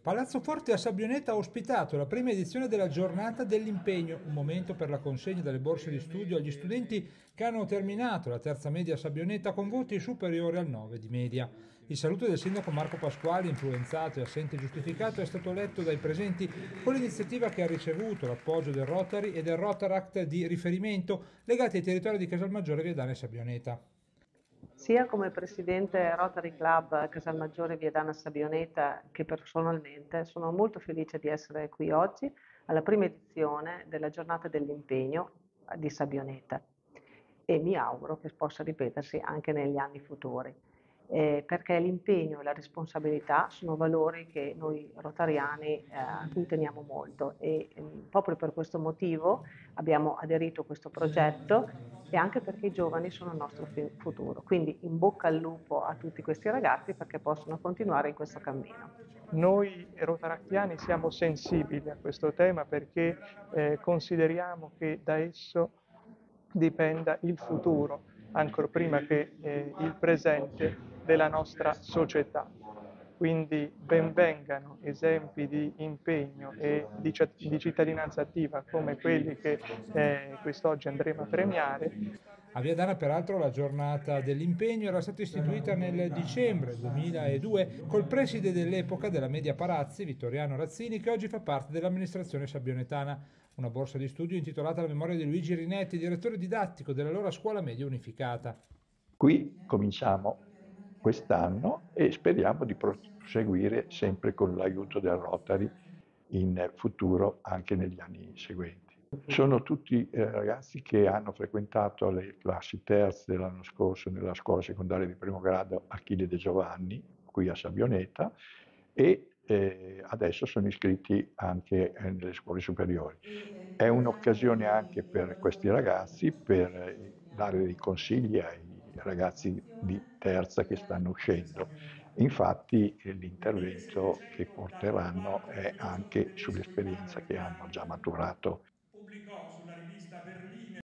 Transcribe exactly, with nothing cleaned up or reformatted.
Palazzo Forte a Sabbioneta ha ospitato la prima edizione della Giornata dell'Impegno, un momento per la consegna delle borse di studio agli studenti che hanno terminato la terza media a Sabbioneta con voti superiori al nove di media. Il saluto del sindaco Marco Pasquali, influenzato e assente giustificato, è stato letto dai presenti con l'iniziativa che ha ricevuto l'appoggio del Rotary e del Rotaract di riferimento legati ai territori di Casalmaggiore, Viadana e Sabbioneta. Sia come presidente Rotary Club Casalmaggiore Viadana Sabbioneta che personalmente sono molto felice di essere qui oggi alla prima edizione della Giornata dell'Impegno di Sabbioneta e mi auguro che possa ripetersi anche negli anni futuri. Eh, perché l'impegno e la responsabilità sono valori che noi rotariani eh, a cui teniamo molto e eh, proprio per questo motivo abbiamo aderito a questo progetto e anche perché i giovani sono il nostro futuro. Quindi in bocca al lupo a tutti questi ragazzi perché possano continuare in questo cammino. Noi rotaractiani siamo sensibili a questo tema perché eh, consideriamo che da esso dipenda il futuro, ancor prima che eh, il presente della nostra società. Quindi benvengano esempi di impegno e di, di cittadinanza attiva come quelli che eh, quest'oggi andremo a premiare. A Viadana, peraltro, la giornata dell'impegno era stata istituita nel dicembre duemiladue col preside dell'epoca della Media Parazzi, Vittoriano Razzini, che oggi fa parte dell'amministrazione sabbionetana. Una borsa di studio intitolata alla memoria di Luigi Rinetti, direttore didattico dell'allora scuola media unificata. Qui cominciamo quest'anno e speriamo di proseguire sempre con l'aiuto del Rotary in futuro anche negli anni seguenti. Sono tutti eh, ragazzi che hanno frequentato le classi terze dell'anno scorso nella scuola secondaria di primo grado Achille De Giovanni, qui a Sabbioneta, e eh, adesso sono iscritti anche eh, nelle scuole superiori. È un'occasione anche per questi ragazzi per eh, dare dei consigli ai ragazzi di terza che stanno uscendo. Infatti eh, l'intervento che porteranno è anche sull'esperienza che hanno già maturato